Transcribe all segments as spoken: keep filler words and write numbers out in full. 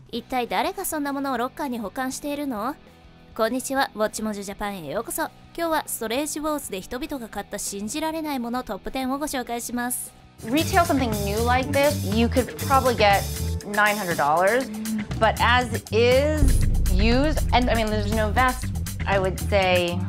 一体誰がそんなものをロッカーに保管しているの？こんにちは、ウォッチモジュジャパンへようこそ。今日はストレージウォーズで人々が買った信じられないものトップテンをご紹介します。 Retail something new like this, you could probably get nine hundred dollars, but as is used, and I mean there's no vest, I would say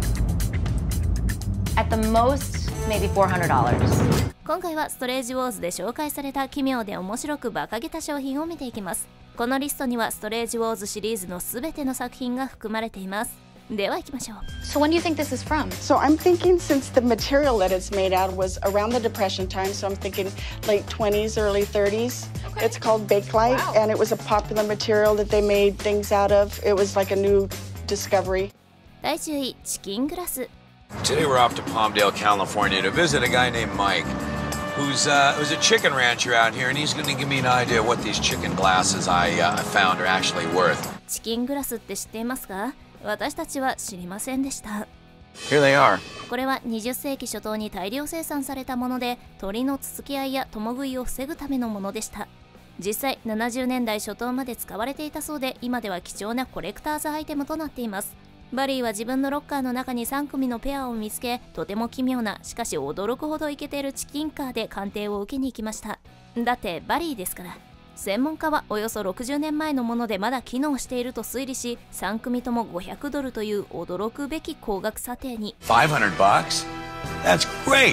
at the most maybe four hundred dollars. 今回はストレージウォーズで紹介された奇妙で面白く馬鹿げた商品を見ていきます。このリストにはストレージウォーズシリーズのすべての作品が含まれています。では行きましょう。 So when do you think this is from? So I'm thinking since the material that it's made out of was around the Depression time, so I'm thinking late twenties, early thirties. Okay. It's called Bakelite, Wow. and it was a popular material that they made things out of. It was like a new discovery. だいじゅうい、チキングラス。 Today we're off to Palmdale, California to visit a guy named Mike, who's, uh, who's a chicken rancher out here, and he's going to give me an idea of what these chicken glasses I, uh, I found are actually worth. チキングラスって知っていますか？私たちは知りませんでした。 Here they are. これはにじゅっせいき初頭に大量生産されたもので、鳥のつつき合いや共食いを防ぐためのものでした。実際ななじゅうねんだい初頭まで使われていたそうで、今では貴重なコレクターズアイテムとなっています。バリーは自分のロッカーの中にさんくみのペアを見つけ、とても奇妙な、しかし驚くほどイケてるチキンカーで鑑定を受けに行きました。だってバリーですから。専門家はおよそろくじゅうねんまえのものでまだ機能していると推理し、さんくみともごひゃくドルという驚くべき高額査定に。 five hundred bucks? That's great.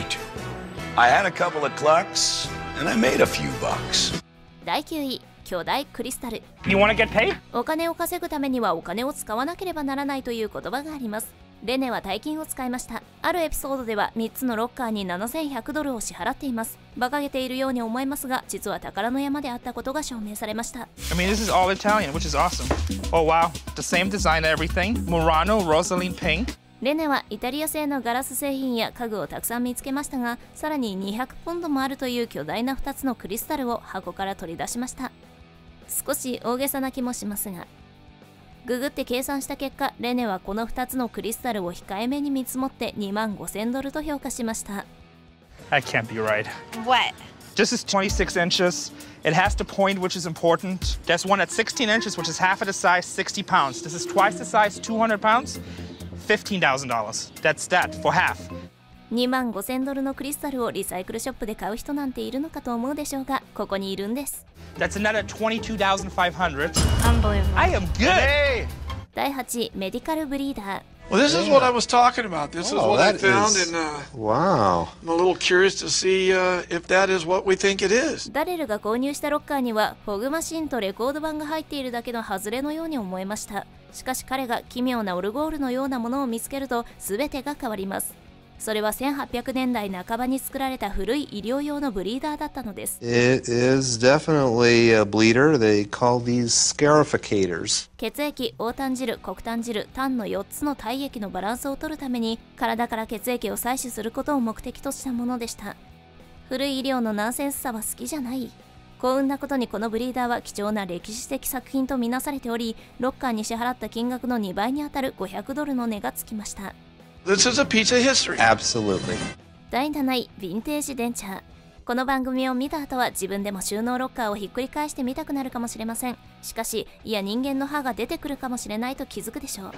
I had a couple of clucks, and I made a few bucks. だいきゅうい、巨大クリスタル。 You want to get paid? お金を稼ぐためにはお金を使わなければならないという言葉があります。レネは大金を使いました。あるエピソードではみっつのロッカーにななせんひゃくドルを支払っています。馬鹿げているように思えますが、実は宝の山であったことが証明されました。 I mean, this is all Italian, which is awesome. Oh wow, the same design and everything. Murano, Rosaline pink. レネはイタリア製のガラス製品や家具をたくさん見つけましたが、さらににひゃくポンドもあるという巨大なふたつのクリスタルを箱から取り出しました。少し大げさな気もしますが、ググって計算した結果、レネはこのふたつのクリスタルを控えめに見積もってにまんごせんドルと評価しました。 That can't be right. What? This is twenty-six inches. It has the point, which is important. There's one at sixteen inches, which is half of the size, sixty pounds. This is twice the size, two hundred pounds, fifteen thousand dollars. That's that, for half. にまんごせんドルのクリスタルをリサイクルショップで買う人なんているのかと思うでしょうが、ここにいるんです。 That's another twenty-two thousand five hundred. Unbelievable. I am good. Hey! だいはちい、メディカルブリーダー。 Well, this is what I was talking about. This is Oh, what I that found, is- and uh, Wow. I'm a little curious to see uh, if that is what we think it is. ダレルが購入したロッカーにはフォグマシンとレコード盤が入っているだけのハズレのように思えました。しかし彼が奇妙なオルゴールのようなものを見つけると全てが変わります。それはせんはっぴゃくねんだいなかばに作られた古い医療用のブリーダーだったのです。 It is definitely a bleeder. They call these scarificators. 血液、黄炭汁、黒炭汁、炭のよっつの体液のバランスを取るために体から血液を採取することを目的としたものでした。古い医療のナンセンスさは好きじゃない。幸運なことにこのブリーダーは貴重な歴史的作品とみなされており、ロッカーに支払った金額のにばいにあたるごひゃくドルの値がつきました。 This is a piece of history. Absolutely. だいなない、ヴィンテージデンチャー。この番組を見た後は自分でも収納ロッカーをひっくり返してみたくなるかもしれません。しかし、いや人間の歯が出てくるかもしれないと気づくでしょう。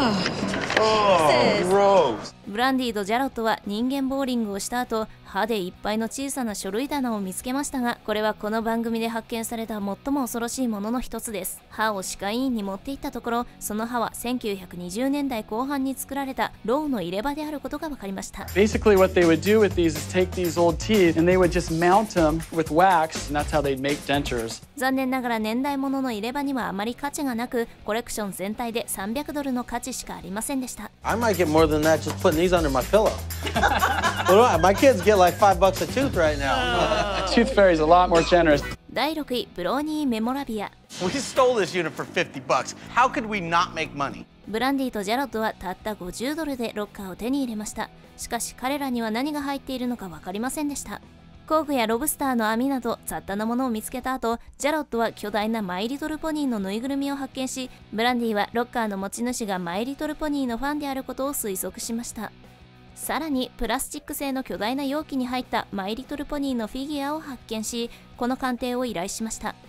Gross. ブランディとジャロットは人間ボーリングをした後、歯でいっぱいの小さな書類棚を見つけましたが、これはこの番組で発見された最も恐ろしいものの一つです。歯を歯科医院に持って行ったところ、その歯はせんきゅうひゃくにじゅうねんだいこう半に作られたロウの入れ歯であることが分かりました。 Basically, what they would do with these is take these old teeth and they would just mount them with wax, and that's how they'd make dentures. 残念ながら年代物の入れ歯にはあまり価値がなく、コレクション全体でさんびゃくドルの価値しかありませんでした。 I might get more than that just putting these under my pillow. What do I, my kids get like five bucks a tooth right now. Tooth Fairy's a lot more generous. だいろくい、ブローニーメモラビア。 We stole this unit for fifty bucks. How could we not make money? ブランディとジャロットはたったごじゅうドルでロッカーを手に入れました。しかし彼らには何が入っているのか分かりませんでした。工具やロブスターの網など雑多なものを見つけた後、ジャロットは巨大なマイリトルポニーのぬいぐるみを発見し、ブランディはロッカーの持ち主がマイリトルポニーのファンであることを推測しました。さらにプラスチック製の巨大な容器に入ったマイリトルポニーのフィギュアを発見し、この鑑定を依頼しました。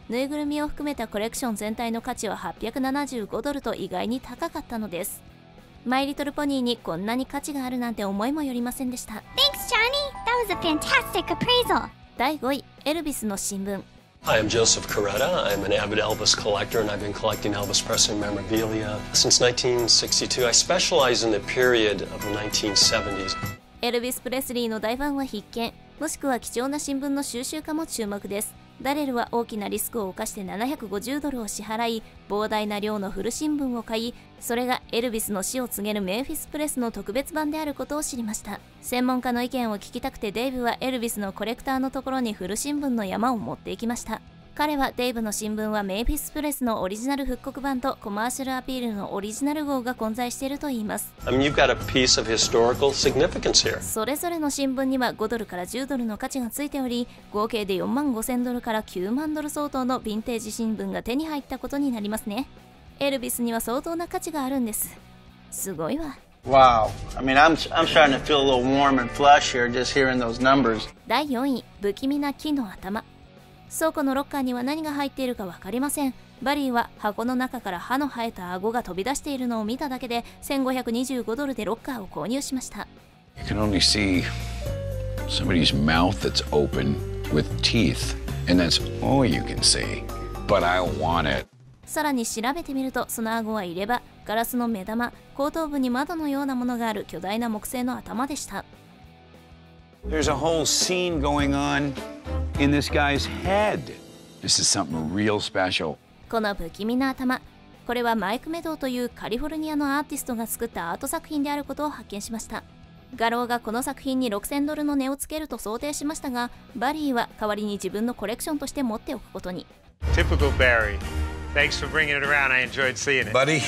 ぬいぐるみを含めたコレクション全体の価値ははっぴゃくななじゅうごドルと意外に高かったのです。マイリトルポニーにこんなに価値があるなんて思いもよりませんでした。 Thanks, Johnny! That was a fantastic appraisal! だいごい、エルビスの新聞。 Hi, I'm Joseph Coretta. I'm an avid Elvis collector, and I've been collecting Elvis Presley memorabilia since nineteen sixty-two. I specialize in the period of the nineteen seventies. エルビス・プレスリーの大ファンは必見、もしくは貴重な新聞の収集家も注目です。ダレルは大きなリスクを冒してななひゃくごじゅうドルを支払い、膨大な量の古新聞を買い、それがエルビスの死を告げるメンフィス・プレスの特別版であることを知りました。専門家の意見を聞きたくてデイブはエルビスのコレクターのところに古新聞の山を持っていきました。彼はデイブの新聞はメンフィス・プレスのオリジナル復刻版とコマーシャルアピールのオリジナル号が混在しているといいます。 I mean, you've got a piece of historical significance here. それぞれの新聞にはごドルからじゅうドルの価値がついており、合計でよんまんごせんドルからきゅうまんドル相当のヴィンテージ新聞が手に入ったことになりますね。エルビスには相当な価値があるんです。すごいわ。 Wow. I mean, I'm, I'm starting to feel a little warm and flush here just hearing those numbers. だいよんい、不気味な木の頭。倉庫のロッカーには何が入っているか分かりません。バリーは箱の中から歯の生えた顎が飛び出しているのを見ただけでせんごひゃくにじゅうごドルでロッカーを購入しました。 You can only see somebody's mouth that's open with teeth, and that's all you can see. But I want it. さらに調べてみると、その顎は入れ歯、ガラスの目玉、後頭部に窓のようなものがある巨大な木製の頭でした。 There's a whole scene going on in this guy's head. This is something real special. この不気味な頭、これはマイク・メドウというカリフォルニアのアーティストが作ったアート作品であることを発見しました。画廊がこの作品にろくせんドルの値をつけると想定しましたが、バリーは代わりに自分のコレクションとして持っておくことに。 Typical Barry. Thanks for bringing it around. I enjoyed seeing it. Buddy,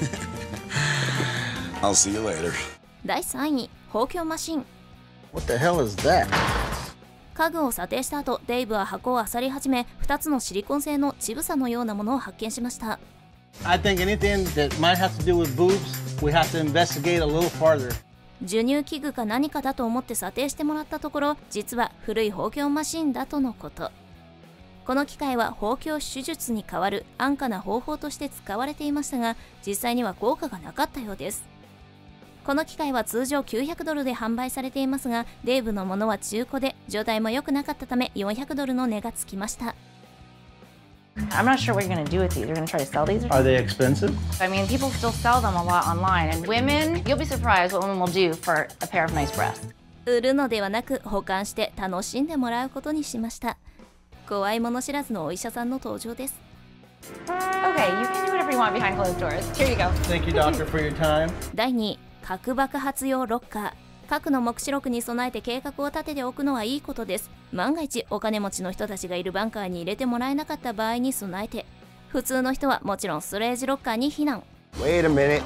I'll see you later. だいさんい、豊胸マシン。 What the hell is that? 家具を査定した後、デイブは箱を漁り始め、ふたつのシリコン製の乳房のようなものを発見しました。 I think anything that might have to do with boobs, we have to investigate a little farther. 授乳器具か何かだと思って査定してもらったところ、実は古い豊胸マシンだとのこと。この機械は豊胸手術に代わる安価な方法として使われていましたが、実際には効果がなかったようです。この機械は通常きゅうひゃくドルで販売されていますが、デイブのものは中古で状態も良くなかったためよんひゃくドルの値がつきました。 I'm not sure what you're going to do with these. You're going to try to sell these? Are they expensive? I mean, people still sell them a lot online. And women, you'll be surprised what women will do for a pair of nice breasts. 売るのではなく保管して楽しんでもらうことにしました。怖いもの知らずのお医者さんの登場です。 Okay, you can do whatever you want behind closed doors. Here you go. Thank you, doctor, for your time. だいにい、核爆発用ロッカー。核の目視録に備えて計画を立てておくのはいいことです。万が一お金持ちの人たちがいるバンカーに入れてもらえなかった場合に備えて、普通の人はもちろんストレージロッカーに避難。 Wait a minute.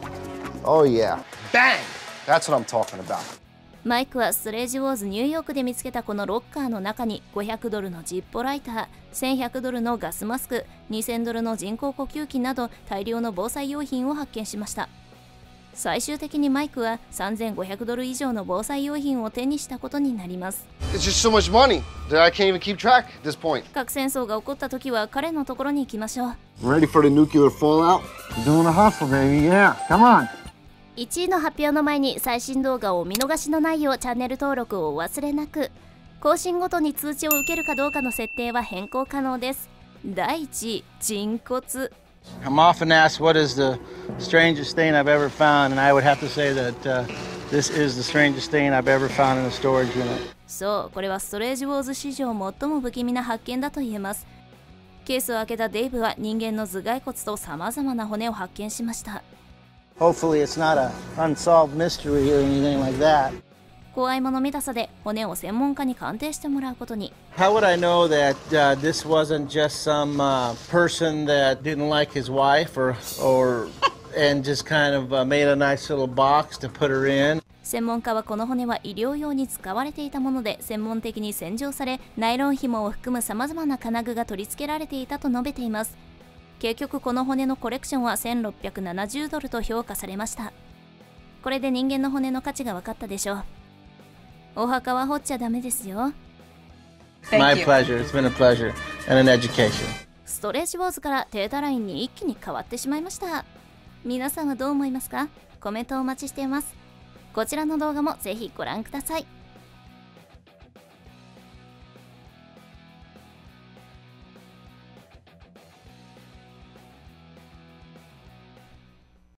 Oh yeah. Bang! That's what I'm talking about. マイクはストレージウォーズニューヨークで見つけたこのロッカーの中にごひゃくドルのジッポライター、せんひゃくドルのガスマスク、にせんドルの人工呼吸器など大量の防災用品を発見しました。最終的にマイクはさんぜんごひゃくドル以上の防災用品を手にしたことになります。 It's just so much money that I can't even keep track at this point. 核戦争が起こった時は彼のところに行きましょう。 I'm ready for the nuclear fallout. Doing a hustle, baby. Yeah, come on. いちいの発表の前に最新動画をお見逃しのないようチャンネル登録をお忘れなく。更新ごとに通知を受けるかどうかの設定は変更可能です。だいいちい、人骨。 I'm often asked what is the strangest thing I've ever found, and I would have to say that uh, this is the strangest thing I've ever found in a storage unit. そう、これはストレージウォーズ史上最も不気味な発見だと言えます。ケースを開けたデイブは人間の頭蓋骨とさまざまな骨を発見しました。 Hopefully it's not a unsolved mystery or anything like that. 怖いもの見たさで骨を専門家に鑑定してもらうことに。 How would I know that uh, this wasn't just some uh, person that didn't like his wife or or and just kind of uh, made a nice little box to put her in? 専門家はこの骨は医療用に使われていたもので専門的に洗浄され、ナイロン紐を含むさまざまな金具が取り付けられていたと述べています。結局この骨のコレクションはせんろっぴゃくななじゅうドルと評価されました。これで人間の骨の価値が分かったでしょう。お墓は掘っちゃダメですよ。 My pleasure. It's been a pleasure. and an education. ストレージウォーズからデータラインに一気に変わってしまいました。皆さんはどう思いますか？コメントをお待ちしています。こちらの動画もぜひご覧ください。